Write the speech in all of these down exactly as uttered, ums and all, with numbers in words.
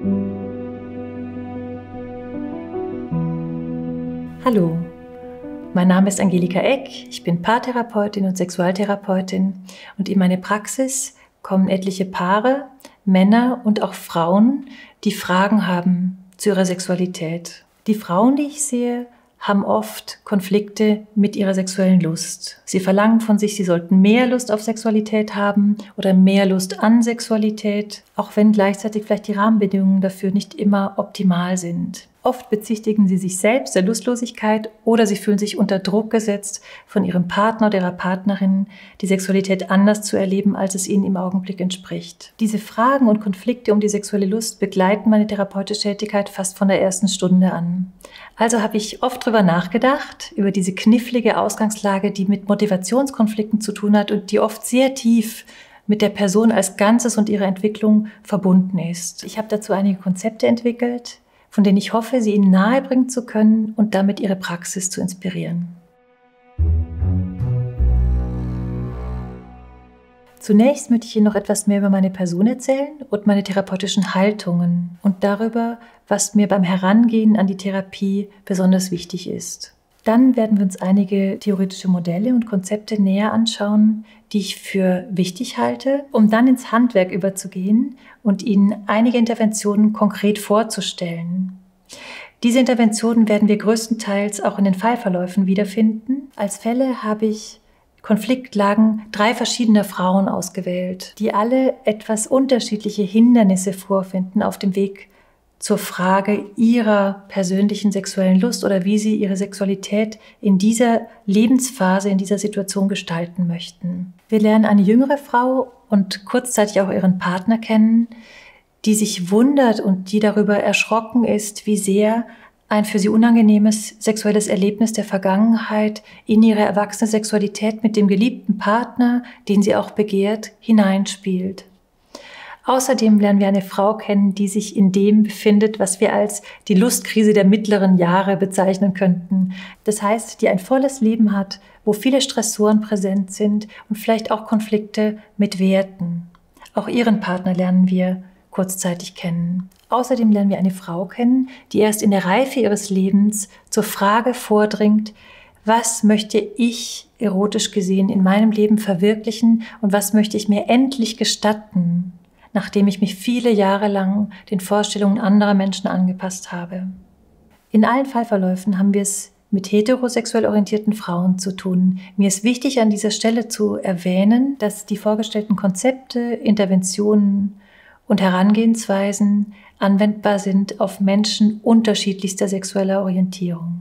Hallo, mein Name ist Angelika Eck, ich bin Paartherapeutin und Sexualtherapeutin und in meine Praxis kommen etliche Paare, Männer und auch Frauen, die Fragen haben zu ihrer Sexualität. Die Frauen, die ich sehe, haben oft Konflikte mit ihrer sexuellen Lust. Sie verlangen von sich, sie sollten mehr Lust auf Sexualität haben oder mehr Lust an Sexualität, auch wenn gleichzeitig vielleicht die Rahmenbedingungen dafür nicht immer optimal sind. Oft bezichtigen sie sich selbst der Lustlosigkeit oder sie fühlen sich unter Druck gesetzt von ihrem Partner oder ihrer Partnerin, die Sexualität anders zu erleben, als es ihnen im Augenblick entspricht. Diese Fragen und Konflikte um die sexuelle Lust begleiten meine therapeutische Tätigkeit fast von der ersten Stunde an. Also habe ich oft darüber nachgedacht, über diese knifflige Ausgangslage, die mit Motivationskonflikten zu tun hat und die oft sehr tief mit der Person als Ganzes und ihrer Entwicklung verbunden ist. Ich habe dazu einige Konzepte entwickelt, von denen ich hoffe, sie Ihnen nahebringen zu können und damit Ihre Praxis zu inspirieren. Zunächst möchte ich Ihnen noch etwas mehr über meine Person erzählen und meine therapeutischen Haltungen und darüber, was mir beim Herangehen an die Therapie besonders wichtig ist. Dann werden wir uns einige theoretische Modelle und Konzepte näher anschauen, die ich für wichtig halte, um dann ins Handwerk überzugehen und Ihnen einige Interventionen konkret vorzustellen. Diese Interventionen werden wir größtenteils auch in den Fallverläufen wiederfinden. Als Fälle habe ich Konfliktlagen drei verschiedener Frauen ausgewählt, die alle etwas unterschiedliche Hindernisse vorfinden auf dem Weg zur Frage ihrer persönlichen sexuellen Lust oder wie sie ihre Sexualität in dieser Lebensphase, in dieser Situation gestalten möchten. Wir lernen eine jüngere Frau und kurzzeitig auch ihren Partner kennen, die sich wundert und die darüber erschrocken ist, wie sehr ein für sie unangenehmes sexuelles Erlebnis der Vergangenheit in ihre erwachsene Sexualität mit dem geliebten Partner, den sie auch begehrt, hineinspielt. Außerdem lernen wir eine Frau kennen, die sich in dem befindet, was wir als die Lustkrise der mittleren Jahre bezeichnen könnten. Das heißt, die ein volles Leben hat, wo viele Stressoren präsent sind und vielleicht auch Konflikte mit Werten. Auch ihren Partner lernen wir kurzzeitig kennen. Außerdem lernen wir eine Frau kennen, die erst in der Reife ihres Lebens zur Frage vordringt, was möchte ich erotisch gesehen in meinem Leben verwirklichen und was möchte ich mir endlich gestatten, nachdem ich mich viele Jahre lang den Vorstellungen anderer Menschen angepasst habe. In allen Fallverläufen haben wir es mit heterosexuell orientierten Frauen zu tun. Mir ist wichtig, an dieser Stelle zu erwähnen, dass die vorgestellten Konzepte, Interventionen und Herangehensweisen anwendbar sind auf Menschen unterschiedlichster sexueller Orientierung.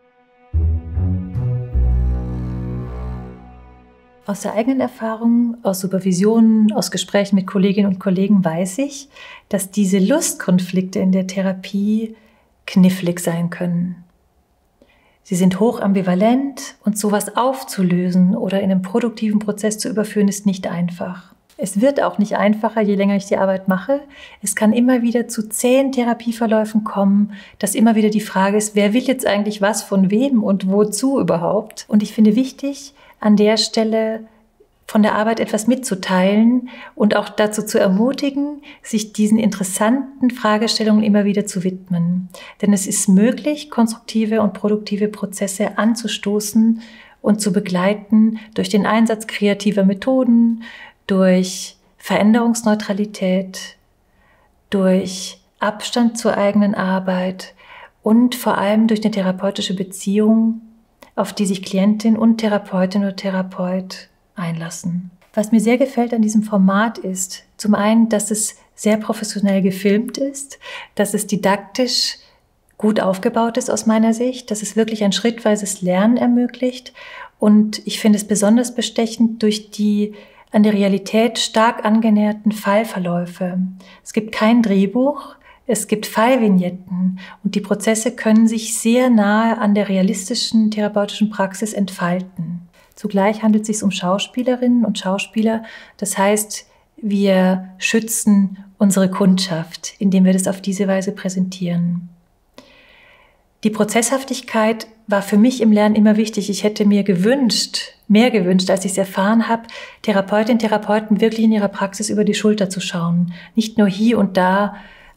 Aus der eigenen Erfahrung, aus Supervisionen, aus Gesprächen mit Kolleginnen und Kollegen weiß ich, dass diese Lustkonflikte in der Therapie knifflig sein können. Sie sind hoch ambivalent und sowas aufzulösen oder in einen produktiven Prozess zu überführen, ist nicht einfach. Es wird auch nicht einfacher, je länger ich die Arbeit mache. Es kann immer wieder zu zähen Therapieverläufen kommen, dass immer wieder die Frage ist, wer will jetzt eigentlich was von wem und wozu überhaupt? Und ich finde wichtig, an der Stelle von der Arbeit etwas mitzuteilen und auch dazu zu ermutigen, sich diesen interessanten Fragestellungen immer wieder zu widmen. Denn es ist möglich, konstruktive und produktive Prozesse anzustoßen und zu begleiten durch den Einsatz kreativer Methoden, durch Veränderungsneutralität, durch Abstand zur eigenen Arbeit und vor allem durch eine therapeutische Beziehung, auf die sich Klientin und Therapeutin oder Therapeut einlassen. Was mir sehr gefällt an diesem Format ist, zum einen, dass es sehr professionell gefilmt ist, dass es didaktisch gut aufgebaut ist aus meiner Sicht, dass es wirklich ein schrittweises Lernen ermöglicht und ich finde es besonders bestechend durch die an der Realität stark angenäherten Fallverläufe. Es gibt kein Drehbuch, es gibt Fallvignetten und die Prozesse können sich sehr nahe an der realistischen therapeutischen Praxis entfalten. Zugleich handelt es sich um Schauspielerinnen und Schauspieler, das heißt, wir schützen unsere Kundschaft, indem wir das auf diese Weise präsentieren. Die Prozesshaftigkeit war für mich im Lernen immer wichtig. Ich hätte mir gewünscht, mehr gewünscht, als ich es erfahren habe, Therapeutinnen und Therapeuten wirklich in ihrer Praxis über die Schulter zu schauen. Nicht nur hier und da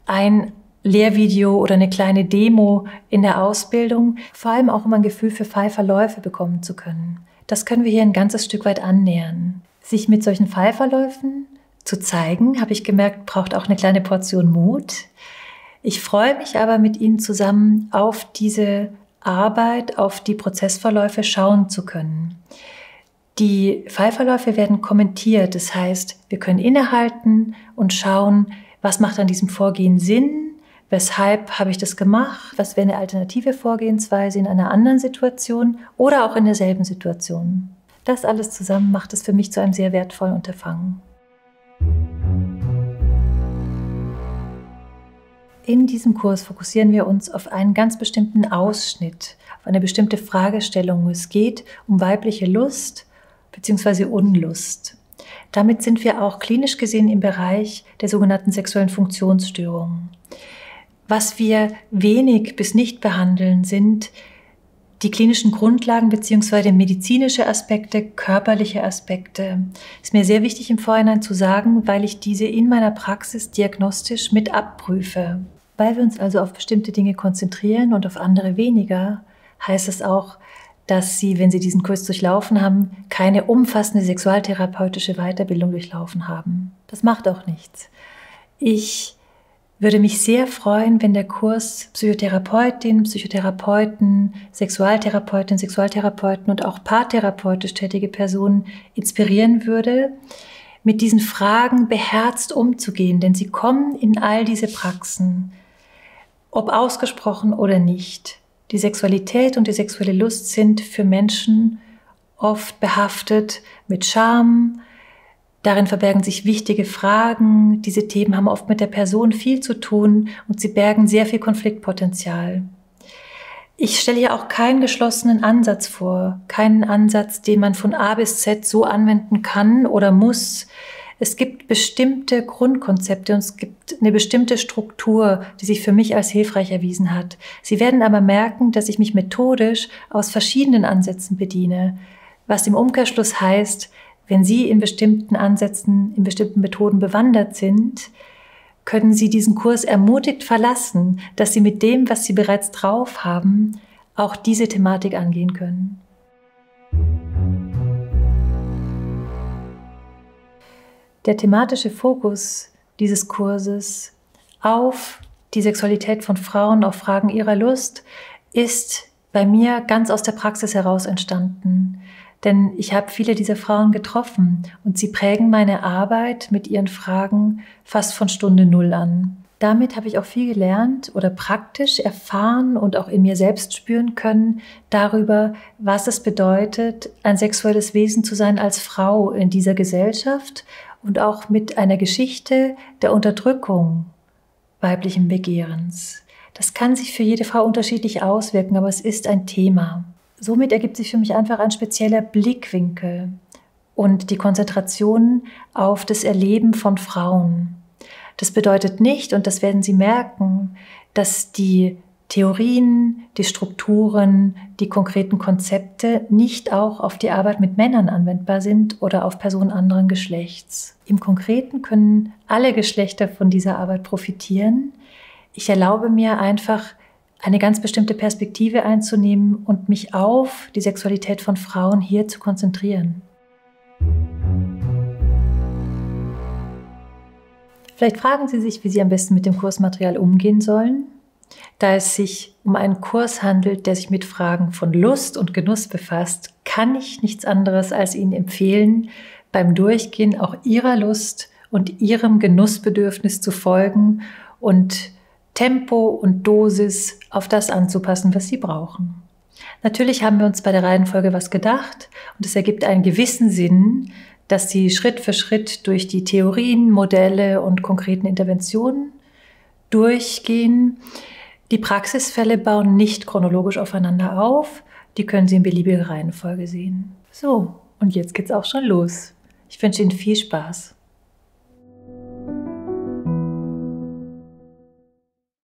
ein Lehrvideo oder eine kleine Demo in der Ausbildung, vor allem auch um ein Gefühl für Fallverläufe bekommen zu können. Das können wir hier ein ganzes Stück weit annähern. Sich mit solchen Fallverläufen zu zeigen, habe ich gemerkt, braucht auch eine kleine Portion Mut. Ich freue mich aber, mit Ihnen zusammen auf diese Arbeit, auf die Prozessverläufe schauen zu können. Die Fallverläufe werden kommentiert, das heißt, wir können innehalten und schauen, was macht an diesem Vorgehen Sinn, weshalb habe ich das gemacht, was wäre eine alternative Vorgehensweise in einer anderen Situation oder auch in derselben Situation. Das alles zusammen macht es für mich zu einem sehr wertvollen Unterfangen. In diesem Kurs fokussieren wir uns auf einen ganz bestimmten Ausschnitt, auf eine bestimmte Fragestellung. Es geht um weibliche Lust bzw. Unlust. Damit sind wir auch klinisch gesehen im Bereich der sogenannten sexuellen Funktionsstörungen. Was wir wenig bis nicht behandeln, sind die klinischen Grundlagen bzw. medizinische Aspekte, körperliche Aspekte. Ist mir sehr wichtig im Vorhinein zu sagen, weil ich diese in meiner Praxis diagnostisch mit abprüfe. Weil wir uns also auf bestimmte Dinge konzentrieren und auf andere weniger, heißt es auch, dass Sie, wenn Sie diesen Kurs durchlaufen haben, keine umfassende sexualtherapeutische Weiterbildung durchlaufen haben. Das macht auch nichts. Ich würde mich sehr freuen, wenn der Kurs Psychotherapeutin, Psychotherapeuten, Sexualtherapeutin, Sexualtherapeuten und auch paartherapeutisch tätige Personen inspirieren würde, mit diesen Fragen beherzt umzugehen, denn sie kommen in all diese Praxen, ob ausgesprochen oder nicht. Die Sexualität und die sexuelle Lust sind für Menschen oft behaftet mit Scham. Darin verbergen sich wichtige Fragen. Diese Themen haben oft mit der Person viel zu tun und sie bergen sehr viel Konfliktpotenzial. Ich stelle hier auch keinen geschlossenen Ansatz vor, keinen Ansatz, den man von A bis Z so anwenden kann oder muss. Es gibt bestimmte Grundkonzepte und es gibt eine bestimmte Struktur, die sich für mich als hilfreich erwiesen hat. Sie werden aber merken, dass ich mich methodisch aus verschiedenen Ansätzen bediene, was im Umkehrschluss heißt, wenn Sie in bestimmten Ansätzen, in bestimmten Methoden bewandert sind, können Sie diesen Kurs ermutigt verlassen, dass Sie mit dem, was Sie bereits drauf haben, auch diese Thematik angehen können. Der thematische Fokus dieses Kurses auf die Sexualität von Frauen, auf Fragen ihrer Lust, ist bei mir ganz aus der Praxis heraus entstanden. Denn ich habe viele dieser Frauen getroffen und sie prägen meine Arbeit mit ihren Fragen fast von Stunde Null an. Damit habe ich auch viel gelernt oder praktisch erfahren und auch in mir selbst spüren können darüber, was es bedeutet, ein sexuelles Wesen zu sein als Frau in dieser Gesellschaft und auch mit einer Geschichte der Unterdrückung weiblichen Begehrens. Das kann sich für jede Frau unterschiedlich auswirken, aber es ist ein Thema. Somit ergibt sich für mich einfach ein spezieller Blickwinkel und die Konzentration auf das Erleben von Frauen. Das bedeutet nicht, und das werden Sie merken, dass die Theorien, die Strukturen, die konkreten Konzepte nicht auch auf die Arbeit mit Männern anwendbar sind oder auf Personen anderen Geschlechts. Im Konkreten können alle Geschlechter von dieser Arbeit profitieren. Ich erlaube mir einfach, eine ganz bestimmte Perspektive einzunehmen und mich auf die Sexualität von Frauen hier zu konzentrieren. Vielleicht fragen Sie sich, wie Sie am besten mit dem Kursmaterial umgehen sollen. Da es sich um einen Kurs handelt, der sich mit Fragen von Lust und Genuss befasst, kann ich nichts anderes als Ihnen empfehlen, beim Durchgehen auch Ihrer Lust und Ihrem Genussbedürfnis zu folgen und Tempo und Dosis auf das anzupassen, was Sie brauchen. Natürlich haben wir uns bei der Reihenfolge was gedacht und es ergibt einen gewissen Sinn, dass Sie Schritt für Schritt durch die Theorien, Modelle und konkreten Interventionen durchgehen. Die Praxisfälle bauen nicht chronologisch aufeinander auf, die können Sie in beliebiger Reihenfolge sehen. So, und jetzt geht's auch schon los. Ich wünsche Ihnen viel Spaß.